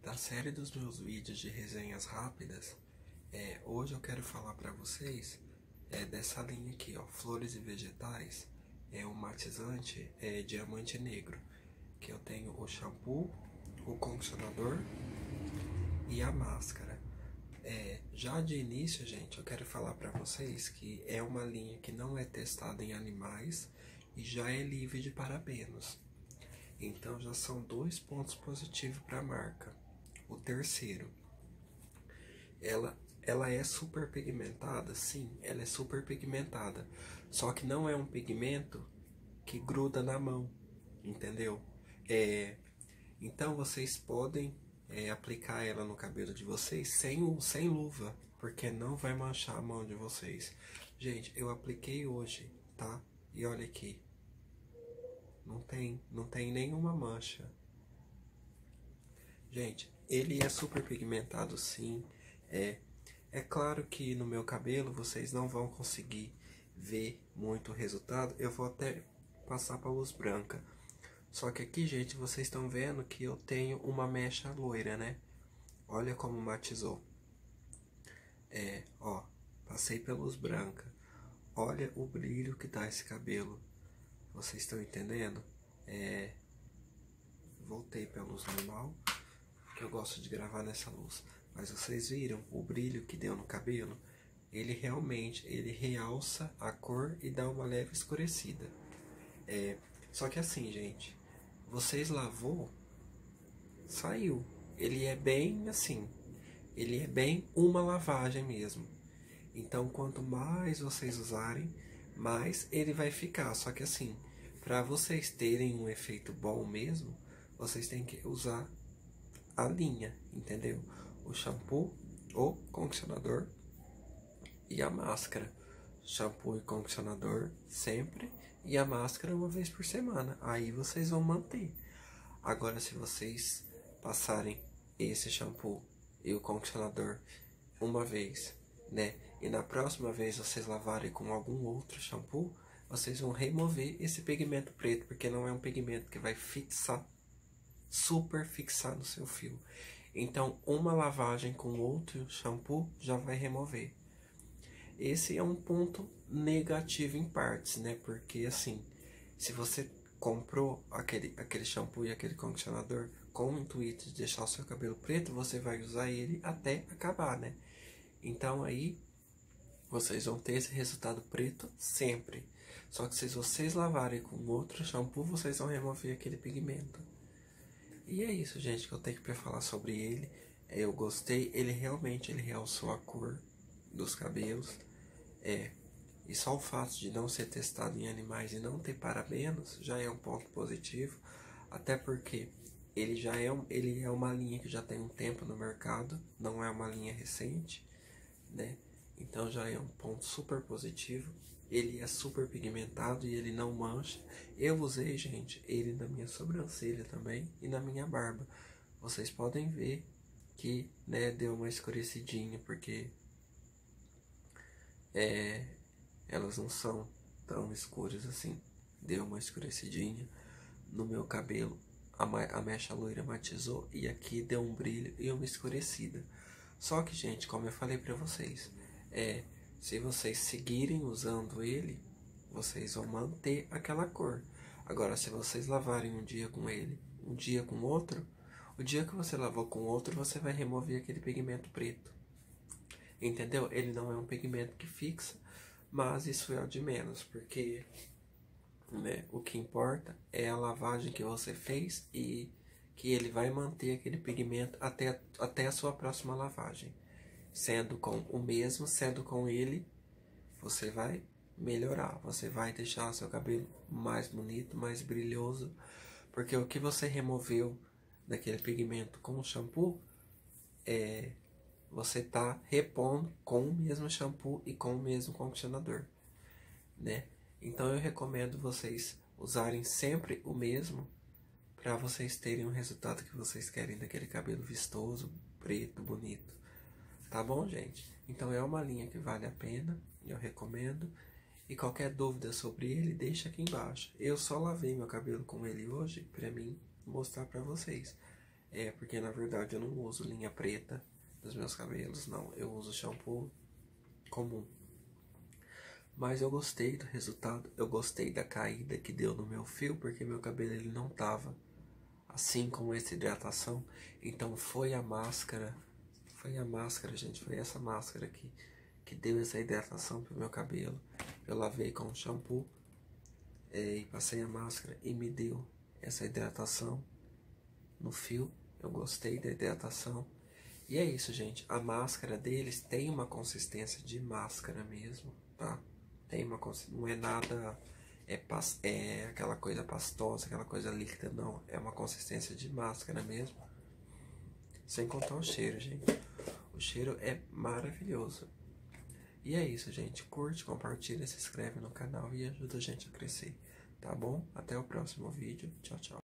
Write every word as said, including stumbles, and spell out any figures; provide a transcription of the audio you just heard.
Da série dos meus vídeos de resenhas rápidas, é, hoje eu quero falar para vocês é, dessa linha aqui, ó, Flores e Vegetais, é o matizante é, Diamante Negro, que eu tenho o shampoo, o condicionador e a máscara. É, já de início, gente, eu quero falar para vocês que é uma linha que não é testada em animais e já é livre de parabenos. Então já são dois pontos positivos para a marca. O terceiro, ela, ela é super pigmentada? Sim, ela é super pigmentada. Só que não é um pigmento que gruda na mão, entendeu? É, então vocês podem é, aplicar ela no cabelo de vocês sem, sem luva, porque não vai manchar a mão de vocês. Gente, eu apliquei hoje, tá? E olha aqui, não tem, não tem nenhuma mancha. Gente, ele é super pigmentado, sim. É, é claro que no meu cabelo vocês não vão conseguir ver muito o resultado. Eu vou até passar para luz branca. Só que aqui, gente, vocês estão vendo que eu tenho uma mecha loira, né? Olha como matizou. É, ó, passei pela luz branca. Olha o brilho que dá esse cabelo. Vocês estão entendendo? É, voltei para luz normal, que eu gosto de gravar nessa luz. Mas vocês viram o brilho que deu no cabelo? Ele realmente, ele realça a cor e dá uma leve escurecida. É, só que assim, gente, vocês lavou, saiu. Ele é bem assim, ele é bem uma lavagem mesmo. Então, quanto mais vocês usarem, mais ele vai ficar. Só que assim, para vocês terem um efeito bom mesmo, vocês têm que usar a linha, entendeu? O shampoo, o condicionador e a máscara. Shampoo e condicionador sempre e a máscara uma vez por semana. Aí vocês vão manter. Agora, se vocês passarem esse shampoo e o condicionador uma vez, né? E na próxima vez vocês lavarem com algum outro shampoo, vocês vão remover esse pigmento preto, porque não é um pigmento que vai fixar, super fixar no seu fio. Então, uma lavagem com outro shampoo já vai remover. Esse é um ponto negativo em partes, né? Porque assim, se você comprou aquele, aquele shampoo e aquele condicionador com o intuito de deixar o seu cabelo preto, você vai usar ele até acabar, né? Então aí vocês vão ter esse resultado preto sempre. Só que se vocês lavarem com outro shampoo, vocês vão remover aquele pigmento. E é isso, gente, que eu tenho para falar sobre ele. Eu gostei, ele realmente ele realçou a cor dos cabelos. É, e só o fato de não ser testado em animais e não ter parabenos já é um ponto positivo. Até porque ele já é, um, ele é uma linha que já tem um tempo no mercado, não é uma linha recente, né? Então já é um ponto super positivo. Ele é super pigmentado e ele não mancha. Eu usei, gente, ele na minha sobrancelha também e na minha barba. Vocês podem ver que, né, deu uma escurecidinha, porque é, elas não são tão escuras assim. Deu uma escurecidinha no meu cabelo. A, a mecha loira matizou e aqui deu um brilho e uma escurecida. Só que, gente, como eu falei pra vocês, é, se vocês seguirem usando ele, vocês vão manter aquela cor. Agora, se vocês lavarem um dia com ele, um dia com outro, o dia que você lavou com outro, você vai remover aquele pigmento preto. Entendeu? Ele não é um pigmento que fixa, mas isso é o de menos, porque né, o que importa é a lavagem que você fez e que ele vai manter aquele pigmento até, até a sua próxima lavagem. Sendo com o mesmo, sendo com ele, você vai melhorar, você vai deixar o seu cabelo mais bonito, mais brilhoso, porque o que você removeu daquele pigmento com o shampoo, é, você tá repondo com o mesmo shampoo e com o mesmo condicionador, né? Então eu recomendo vocês usarem sempre o mesmo para vocês terem o resultado que vocês querem daquele cabelo vistoso, preto, bonito. Tá bom, gente? Então é uma linha que vale a pena, eu recomendo. E qualquer dúvida sobre ele, deixa aqui embaixo. Eu só lavei meu cabelo com ele hoje para mim mostrar para vocês. É porque na verdade eu não uso linha preta nos meus cabelos, não. Eu uso shampoo comum. Mas eu gostei do resultado, eu gostei da caída que deu no meu fio, porque meu cabelo ele não tava assim como essa hidratação. Então foi a máscara, foi a máscara, gente, foi essa máscara aqui que deu essa hidratação pro meu cabelo. Eu lavei com shampoo é, e passei a máscara e me deu essa hidratação no fio. Eu gostei da hidratação. E é isso, gente. A máscara deles tem uma consistência de máscara mesmo, tá? Tem uma consistência, não é nada, é, pas, é aquela coisa pastosa, aquela coisa líquida, não. É uma consistência de máscara mesmo. Sem contar o cheiro, gente. O cheiro é maravilhoso. E é isso, gente. Curte, compartilha, se inscreve no canal e ajuda a gente a crescer, tá bom? Até o próximo vídeo. Tchau, tchau.